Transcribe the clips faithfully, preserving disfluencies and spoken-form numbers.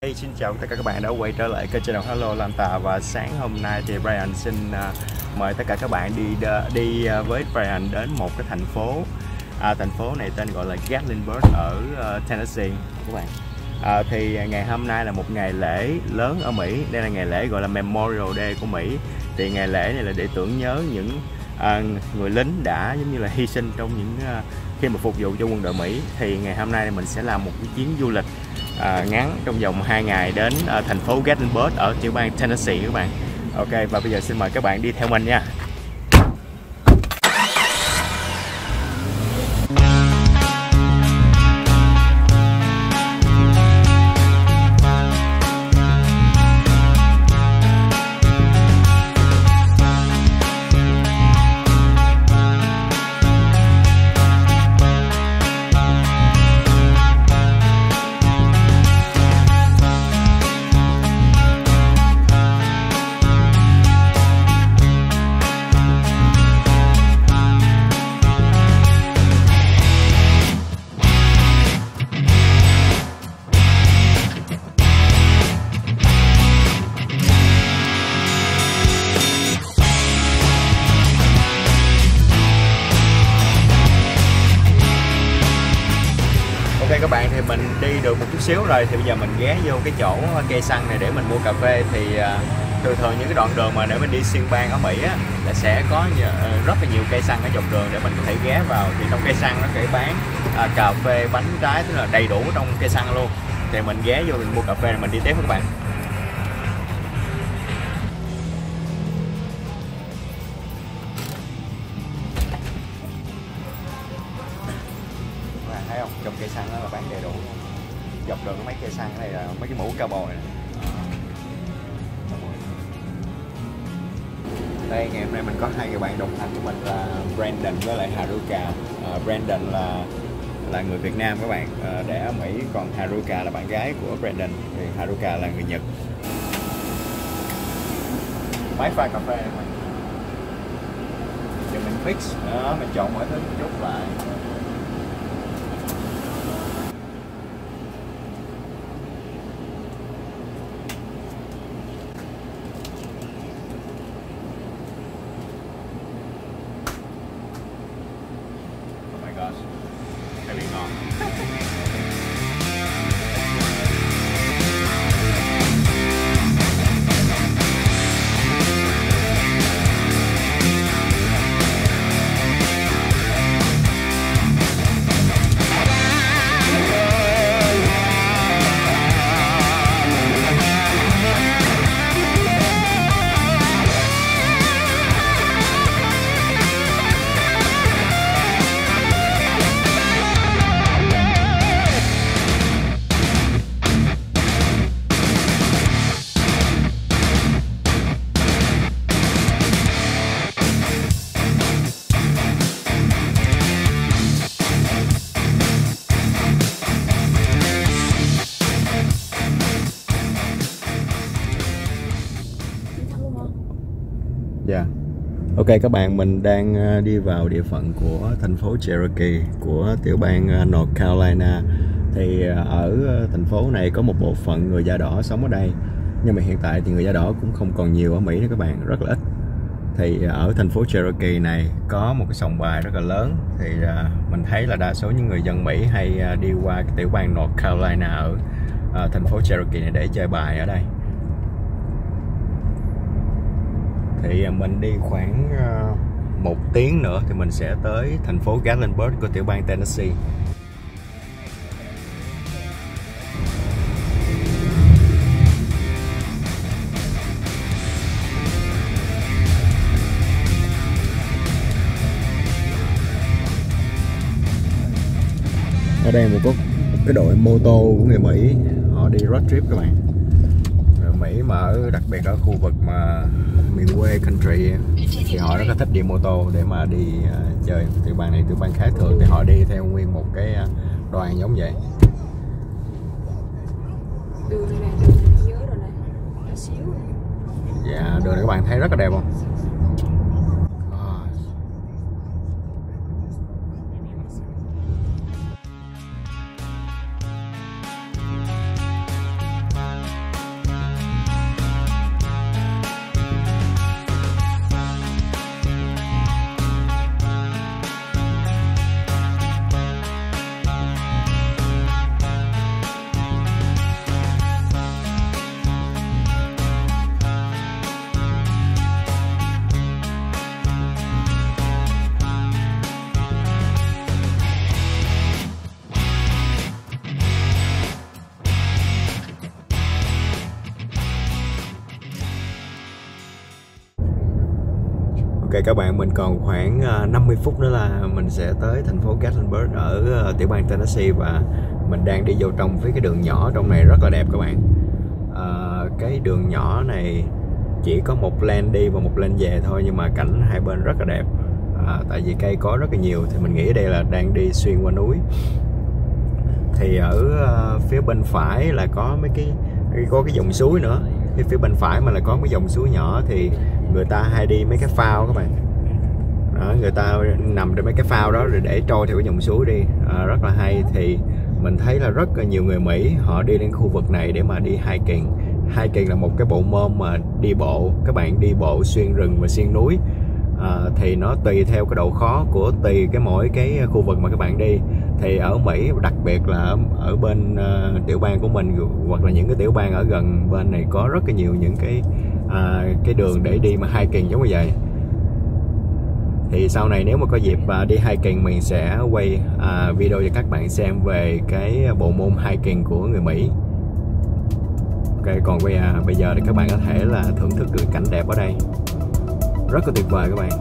Hey, xin chào tất cả các bạn đã quay trở lại kênh channel Hello Lanta, và sáng hôm nay thì Brian xin uh, mời tất cả các bạn đi uh, đi uh, với Brian đến một cái thành phố. À, thành phố này tên gọi là Gatlinburg ở uh, Tennessee các bạn. À, thì ngày hôm nay là một ngày lễ lớn ở Mỹ. Đây là ngày lễ gọi là Memorial Day của Mỹ. Thì ngày lễ này là để tưởng nhớ những uh, người lính đã giống như là hy sinh trong những uh, khi mà phục vụ cho quân đội Mỹ. Thì ngày hôm nay mình sẽ làm một cái chuyến du lịch À, ngắn trong vòng hai ngày đến à, thành phố Gatlinburg ở tiểu bang Tennessee các bạn. Ok, và bây giờ xin mời các bạn đi theo mình nha. Ok các bạn, thì mình đi được một chút xíu rồi, thì bây giờ mình ghé vô cái chỗ cây xăng này để mình mua cà phê. Thì uh, thường thường những cái đoạn đường mà để mình đi xuyên bang ở Mỹ á, là sẽ có nhiều, uh, rất là nhiều cây xăng ở dọc đường để mình có thể ghé vào. Thì trong cây xăng nó sẽ bán uh, cà phê, bánh trái, tức là đầy đủ trong cây xăng luôn. Thì mình ghé vô mình mua cà phê rồi mình đi tiếp với các bạn. Thấy không, trong cây xăng đó là bán đầy đủ luôn. Dọc đường có mấy cây xăng này là mấy cái mũ cao bồi này. Đây, ngày hôm nay mình có hai người bạn đồng hành của mình là Brandon với lại Haruka. uh, Brandon là là người Việt Nam các bạn, uh, để ở Mỹ, còn Haruka là bạn gái của Brandon. Thì Haruka là người Nhật. Máy pha cà phê này mình. Giờ mình mix đó, mình chọn mọi thứ một chút lại. Cái bị ngon. Dạ. Yeah. Ok các bạn, mình đang đi vào địa phận của thành phố Cherokee của tiểu bang North Carolina. Thì ở thành phố này có một bộ phận người da đỏ sống ở đây, nhưng mà hiện tại thì người da đỏ cũng không còn nhiều ở Mỹ nữa các bạn, rất là ít. Thì ở thành phố Cherokee này có một cái sòng bài rất là lớn. Thì mình thấy là đa số những người dân Mỹ hay đi qua cái tiểu bang North Carolina ở thành phố Cherokee này để chơi bài ở đây. Thì mình đi khoảng uh, một tiếng nữa thì mình sẽ tới thành phố Gatlinburg của tiểu bang Tennessee. Ở đây một, có một cái đội mô tô của người Mỹ, họ đi road trip các bạn. Mỹ mà ở, đặc biệt ở khu vực mà miền quê country thì họ rất là thích đi mô tô để mà đi uh, chơi. Tiểu bang này tiểu bang khác thường thì họ đi theo nguyên một cái uh, đoàn giống vậy. Đường này nè, đường này dưới rồi này, nhỏ xíu. Dạ, đường này các bạn thấy rất là đẹp không? Ok các bạn, mình còn khoảng năm mươi phút nữa là mình sẽ tới thành phố Gatlinburg ở tiểu bang Tennessee, và mình đang đi vô trong phía cái đường nhỏ trong này rất là đẹp các bạn. À, cái đường nhỏ này chỉ có một lane đi và một lane về thôi, nhưng mà cảnh hai bên rất là đẹp. À, tại vì cây có rất là nhiều thì mình nghĩ đây là đang đi xuyên qua núi. Thì ở uh, phía bên phải là có mấy cái có cái dòng suối nữa. Cái phía bên phải mà là có cái dòng suối nhỏ thì người ta hay đi mấy cái phao các bạn. Đó, người ta nằm trên mấy cái phao đó rồi để trôi theo cái dòng suối đi, à, rất là hay. Thì mình thấy là rất là nhiều người Mỹ họ đi đến khu vực này để mà đi hiking. Hiking là một cái bộ môn mà đi bộ, các bạn đi bộ xuyên rừng và xuyên núi. À, thì nó tùy theo cái độ khó của tùy cái mỗi cái khu vực mà các bạn đi. Thì ở Mỹ, đặc biệt là ở, ở bên uh, tiểu bang của mình hoặc là những cái tiểu bang ở gần bên này, có rất là nhiều những cái uh, cái đường để đi mà hiking giống như vậy. Thì sau này nếu mà có dịp uh, đi hiking, mình sẽ quay uh, video cho các bạn xem về cái bộ môn hiking của người Mỹ. Ok, còn bây, uh, bây giờ thì các bạn có thể là thưởng thức được cảnh đẹp ở đây, rất là tuyệt vời các bạn.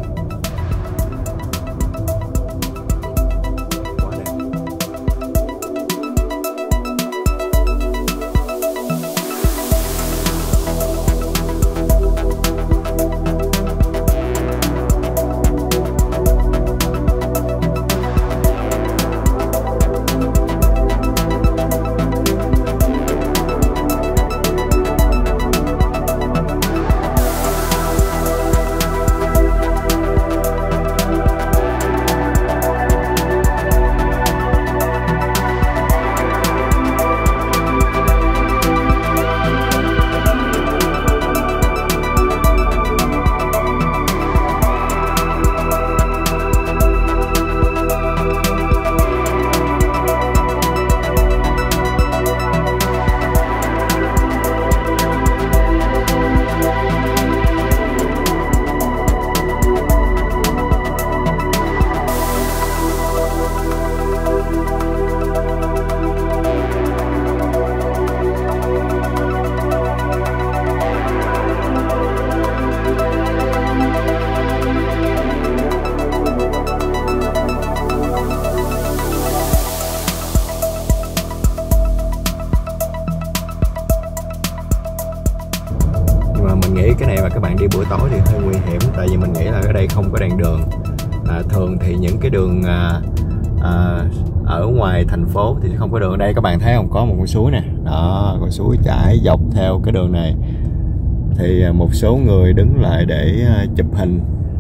Cái này mà các bạn đi buổi tối thì hơi nguy hiểm, tại vì mình nghĩ là ở đây không có đèn đường. À, thường thì những cái đường à, à, ở ngoài thành phố thì không có đường. Ở đây các bạn thấy không, có một con suối nè, đó, con suối chảy dọc theo cái đường này. Thì một số người đứng lại để chụp hình.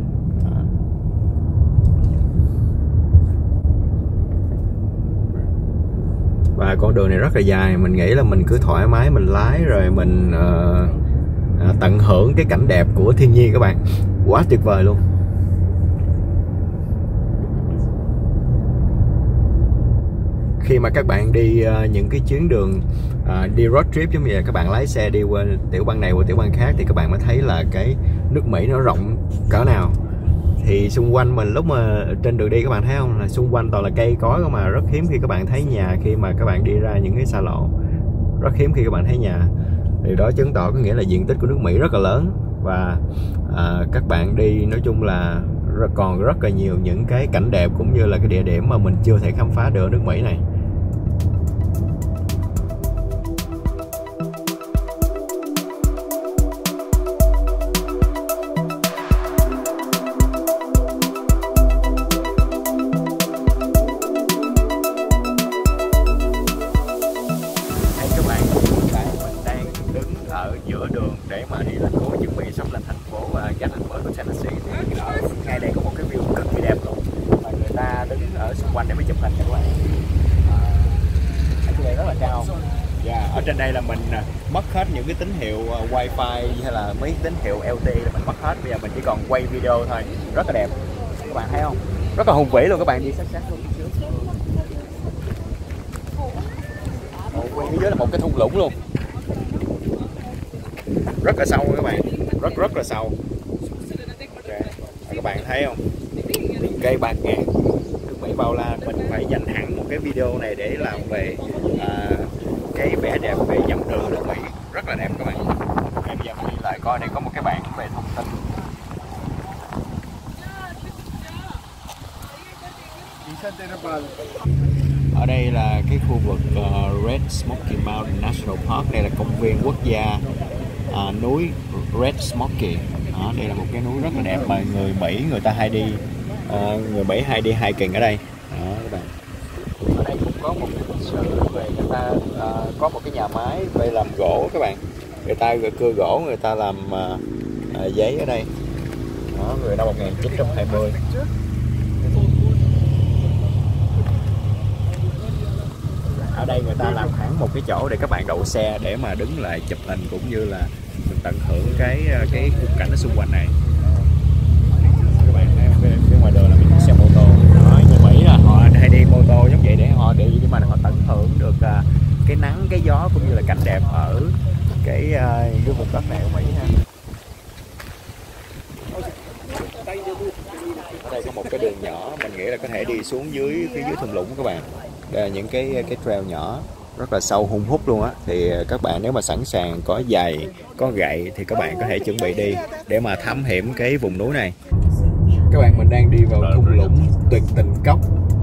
Và con đường này rất là dài, mình nghĩ là mình cứ thoải mái mình lái rồi mình uh, À, tận hưởng cái cảnh đẹp của thiên nhiên các bạn, quá tuyệt vời luôn. Khi mà các bạn đi uh, những cái chuyến đường uh, đi road trip giống như vậy, các bạn lái xe đi qua tiểu bang này qua tiểu bang khác, thì các bạn mới thấy là cái nước Mỹ nó rộng cỡ nào. Thì xung quanh mình lúc mà trên đường đi các bạn thấy không, là xung quanh toàn là cây cối không, mà rất hiếm khi các bạn thấy nhà. Khi mà các bạn đi ra những cái xa lộ, rất hiếm khi các bạn thấy nhà. Điều đó chứng tỏ có nghĩa là diện tích của nước Mỹ rất là lớn. Và à, các bạn đi nói chung là còn rất là nhiều những cái cảnh đẹp cũng như là cái địa điểm mà mình chưa thể khám phá được ở nước Mỹ này. Ở giữa đường để mà đi thành phố chuẩn bị sắp lên thành phố Gatlinburg của Tennessee. Thì ở ngay đây có một cái view cực kỳ đẹp luôn, và người ta đứng ở xung quanh để mới chụp hình các bạn. À, ở trên đây rất là cao. Yeah, ở trên đây là mình mất hết những cái tín hiệu wifi hay là mấy tín hiệu L T là mình mất hết. Bây giờ mình chỉ còn quay video thôi, rất là đẹp. Các bạn thấy không? Rất là hùng vĩ luôn, các bạn đi sát sát luôn. Quay phía dưới là một cái thung lũng luôn, rất là sâu các bạn, rất rất là sâu. Okay. Các bạn thấy không, cây bạt ngàn nước Mỹ bao la. Mình phải dành hẳn một cái video này để làm về à, cái vẻ đẹp về dòng đường nước Mỹ, rất là đẹp các bạn. Okay, bây giờ mình đi lại coi, đây có một cái bảng về thông tin. Ở đây là cái khu vực uh, Red Smoky Mountain National Park. Đây là công viên quốc gia uh, núi Red Smoky. Đó, đây là một cái núi rất là đẹp mà người Mỹ người ta hay đi, uh, người Mỹ hay đi hiking ở đây. Đó các bạn. Ở đây cũng có một cái lịch sử về người ta uh, có một cái nhà máy về làm gỗ các bạn. Người ta cưa gỗ, người ta làm uh, uh, giấy ở đây. Đó, người năm một nghìn chín trăm hai mươi. Ở đây người ta làm hẳn một cái chỗ để các bạn đậu xe để mà đứng lại chụp hình cũng như là mình tận hưởng cái cái khung cảnh ở xung quanh này. Các bạn thấy phía, phía ngoài đường là mình xe mô tô. Đó, người Mỹ là họ hay đi mô tô giống vậy để họ đi nhưng mà họ tận hưởng được uh, cái nắng, cái gió cũng như là cảnh đẹp ở cái uh, cái vùng đất này của Mỹ ha. Ở đây có một cái đường nhỏ, mình nghĩ là có thể đi xuống dưới phía dưới thung lũng các bạn. Đây là những cái cái trail nhỏ rất là sâu hun hút luôn á, thì các bạn nếu mà sẵn sàng có giày, có gậy thì các bạn có thể chuẩn bị đi để mà thám hiểm cái vùng núi này. Các bạn, mình đang đi vào thung lũng tuyệt tình cốc.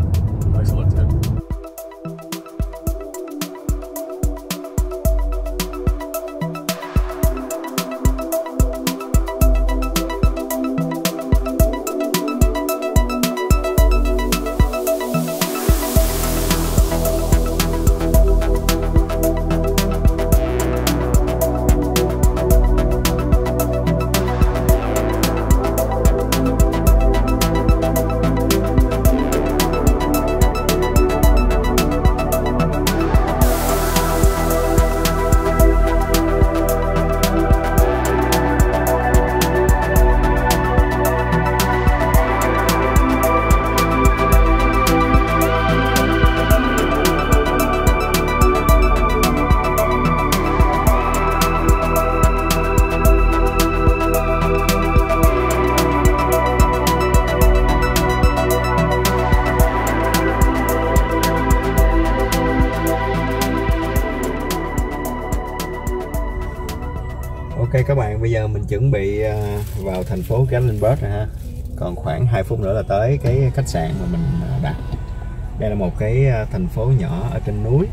Ok các bạn, bây giờ mình chuẩn bị vào thành phố Gatlinburg rồi ha. Còn khoảng hai phút nữa là tới cái khách sạn mà mình đặt. Đây là một cái thành phố nhỏ ở trên núi.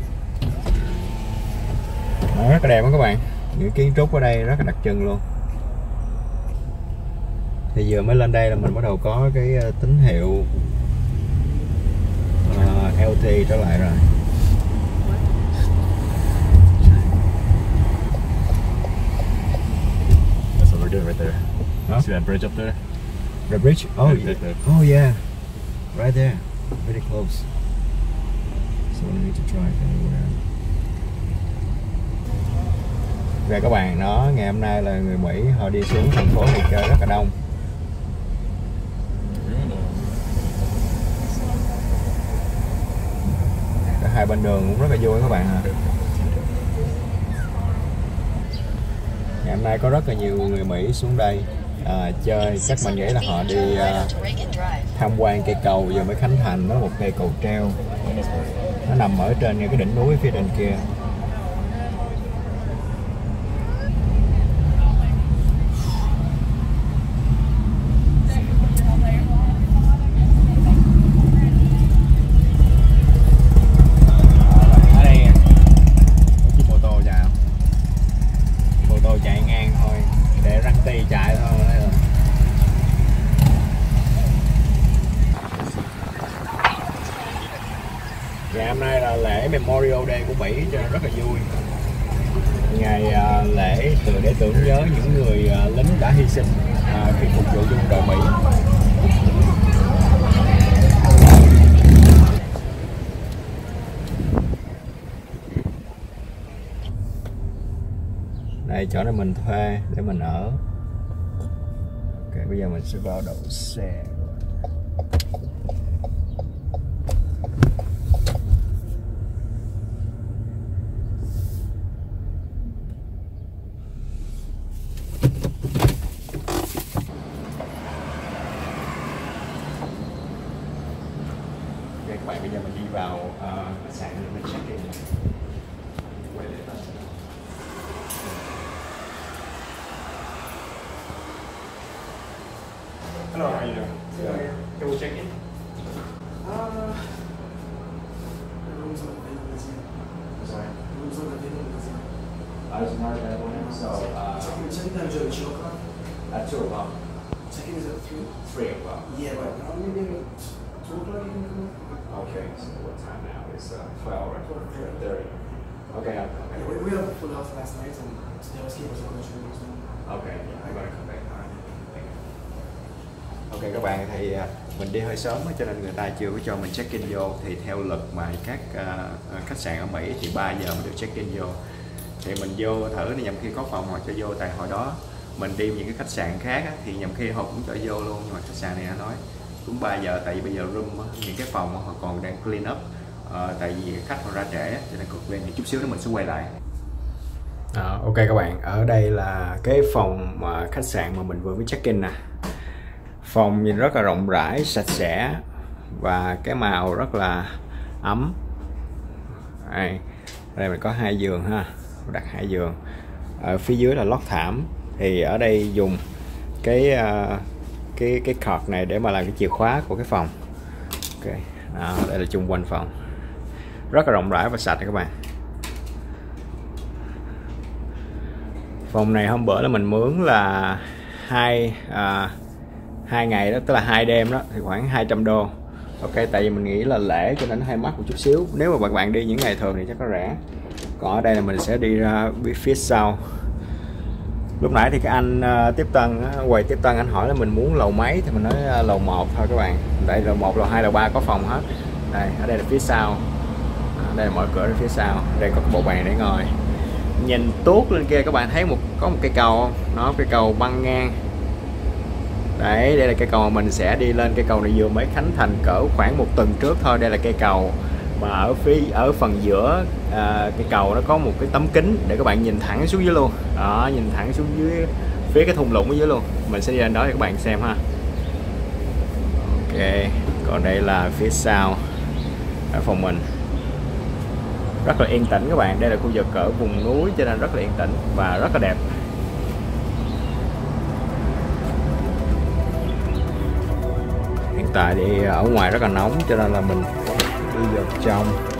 Đó, rất là đẹp đó các bạn. Những kiến trúc ở đây rất là đặc trưng luôn. Thì vừa mới lên đây là mình bắt đầu có cái tín hiệu uh, L T E trở lại rồi. Doing right there. Huh? See that bridge up there? The bridge? Oh, right, right there. Oh yeah, right there, very close. So we need to drive anywhere. Về các bạn, đó ngày hôm nay là người Mỹ họ đi xuống thành phố này chơi rất là đông. Cả hai bên đường cũng rất là vui các bạn ạ. Ngày hôm nay có rất là nhiều người Mỹ xuống đây à, chơi. Chắc mình nghĩ là họ đi à, tham quan cây cầu vừa mới khánh thành. Nó một cây cầu treo, nó nằm ở trên cái đỉnh núi phía trên kia. Ngày hôm nay là lễ Memorial Day của Mỹ cho nên rất là vui. Ngày uh, lễ từ để tưởng nhớ những người uh, lính đã hy sinh uh, khi phục vụ quân đội Mỹ. Đây chỗ này mình thuê để mình ở. Ok, bây giờ mình sẽ vào đậu xe. Các bạn, bây giờ mình đi vào uh, khách sạn để mình check in. Hello, how are you doing? Yeah. Can we check in? Uh, So, uh, Check-in time is at two o'clock. at two o'clock. Check-in is at three. three o'clock. Yeah, but now maybe at two o'clock you can come. Okay, so what time now? It's uh, twelve or twelve thirty. Okay, Yeah, okay. we, we have a full house last night and today was keeping us on the train. Okay, yeah, I'm gonna come back. Alright. Ok các bạn, thì uh, mình đi hơi sớm cho nên người ta chưa có cho mình check in vô. Thì theo luật mà các uh, khách sạn ở Mỹ thì ba giờ mới được check in vô. Thì mình vô thử thì nhầm khi có phòng họ cho vô. Tại hồi đó mình đi những cái khách sạn khác á, thì nhầm khi họ cũng cho vô luôn, nhưng mà khách sạn này nó nói đúng ba giờ. Tại vì bây giờ room á, những cái phòng á, họ còn đang clean up. Uh, tại vì khách họ ra trễ cho nên cực quen. Thì chút xíu nữa mình sẽ quay lại. À, ok các bạn, ở đây là cái phòng mà khách sạn mà mình vừa mới check in nè. Phòng nhìn rất là rộng rãi, sạch sẽ và cái màu rất là ấm. Đây, đây mình có hai giường ha, đặt hai giường. Ở phía dưới là lót thảm. Thì ở đây dùng cái uh, cái cái card này để mà làm cái chìa khóa của cái phòng. Ok, à, đây là chung quanh phòng, rất là rộng rãi và sạch các bạn. Phòng này hôm bữa là mình mướn là hai à, hai ngày đó, tức là hai đêm đó, thì khoảng hai trăm đô. Ok, tại vì mình nghĩ là lễ cho nên nó hơi mắc một chút xíu. Nếu mà bạn bạn đi những ngày thường thì chắc có rẻ. Còn ở đây là mình sẽ đi ra phía sau. Lúc nãy thì cái anh uh, tiếp tân, uh, quầy tiếp tân, anh hỏi là mình muốn lầu mấy thì mình nói uh, lầu một thôi các bạn. Đây lầu một, lầu hai, lầu ba có phòng hết. Đây, ở đây là phía sau. À, đây là mở cửa ra phía sau. Đây có bộ bàn để ngồi. Nhìn tuốt lên kia các bạn thấy một có một cây cầu không? Nó cây cầu băng ngang. Đấy, đây là cây cầu mà mình sẽ đi lên. Cây cầu này vừa mới khánh thành cỡ khoảng một tuần trước thôi. Đây là cây cầu mà ở phía ở phần giữa à, cây cầu nó có một cái tấm kính để các bạn nhìn thẳng xuống dưới luôn. Đó, nhìn thẳng xuống dưới phía cái thung lũng ở dưới luôn. Mình sẽ đi lên đó để các bạn xem ha. Ok, còn đây là phía sau ở phòng mình. Rất là yên tĩnh các bạn. Đây là khu vực ở vùng núi cho nên rất là yên tĩnh và rất là đẹp. Hiện tại thì ở ngoài rất là nóng cho nên là mình đi vào trong.